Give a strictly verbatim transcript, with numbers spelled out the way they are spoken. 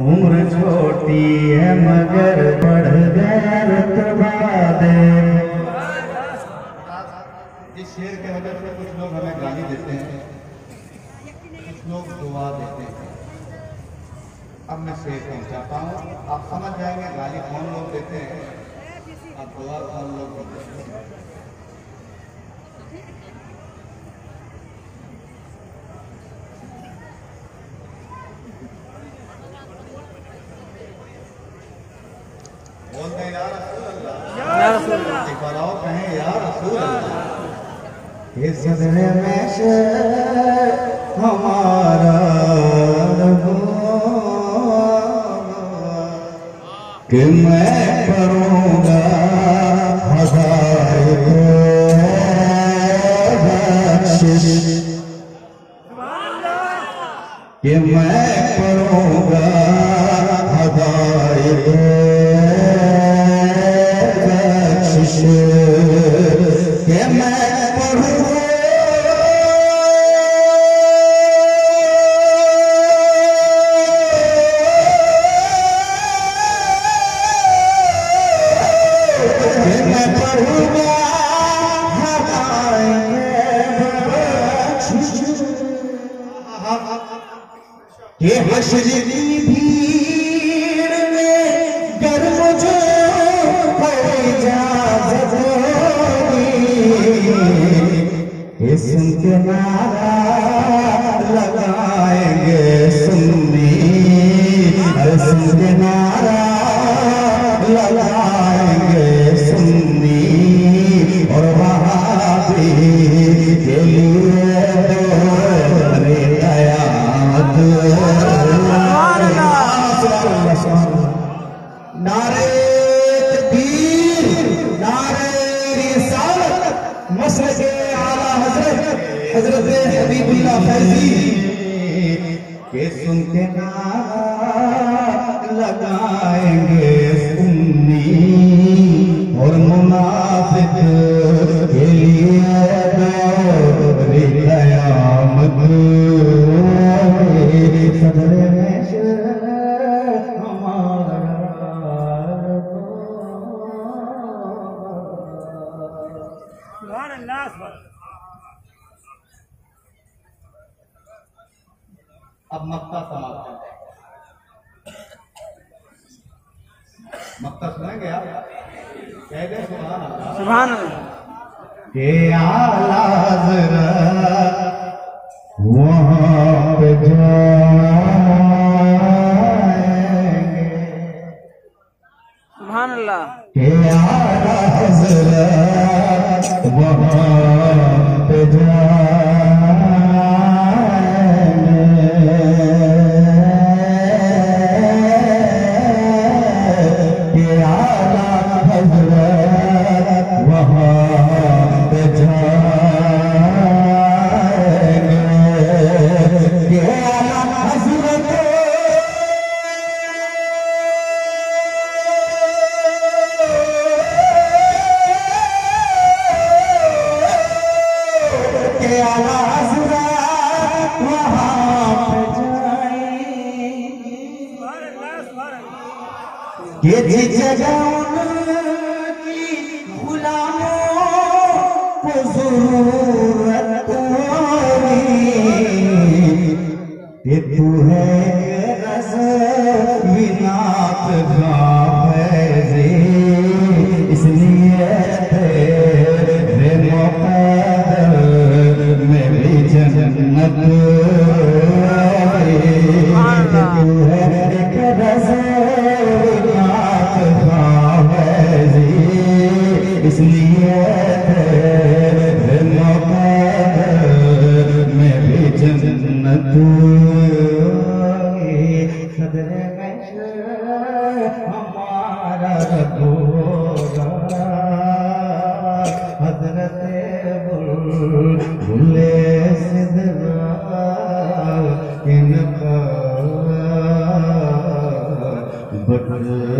उम्र छोटी है मगर बढ़ रुतबा दे। इस शेर के वजह से कुछ लोग हमें गाली देते हैं, कुछ लोग दुआ देते हैं। अब मैं शेर पहुंचाता हूँ, आप समझ जाएंगे गाली कौन लोग देते हैं और दुआ कौन लोग देते हैं। बोलते हैं या रसूल अल्लाह, या रसूल अल्लाह, एक बार और कहें या रसूल अल्लाह। ये सदरे में से हमारा कि मैं करूँगा हज़ार बख्शिश, कि मैं करूँगा हज़ार बख्शिश, कि मैं पढ़ूँगा ये हश्र की भीड़ में गर मुझे इजाजत होगी, ये सुन के नारा लगाएंगे सुन्नी, सुन के नारा लगाएंगे सुन्नी और वहाबी के लिए नारे तकबीर, नारे रिसालत, मसलक आला हजरत हजरत हबीबुल्लाह फैजी के सुन के नारा लगाएंगे सुन्नी और मुनाफिक के लिए दौर क़यामत। सदरे में से हमारा सुभान अल्लाह। अब मक्ता समाप्त है, मक्ता सुनेंगे आप? कह दे सुभान अल्लाह, सुभान अल्लाह। के आला हज़रत वहाँ पे जाएंगे, सुभान अल्लाह। के आला हज़रत वहाँ पे जाएंगे, के आला हज़रत वहाँ पे जाएंगे, के आला हज़रत के आला हज़रत वहाँ पे जाएंगे, ये जिस जगह उनकी गुलामों को ज़रूरत होगी, ये तू है रज़वीनात का फैज़ी, इसलिए तेरे मुक़द्दर में भी जन्नत है। तू है एक रज़वीनात का फैज़ी, इसलिए तेरे मुक़द्दर में भी जन्नत है। सदरे में से हमारा रखोगा हज़रत बुल्ले सिदरा इनका बट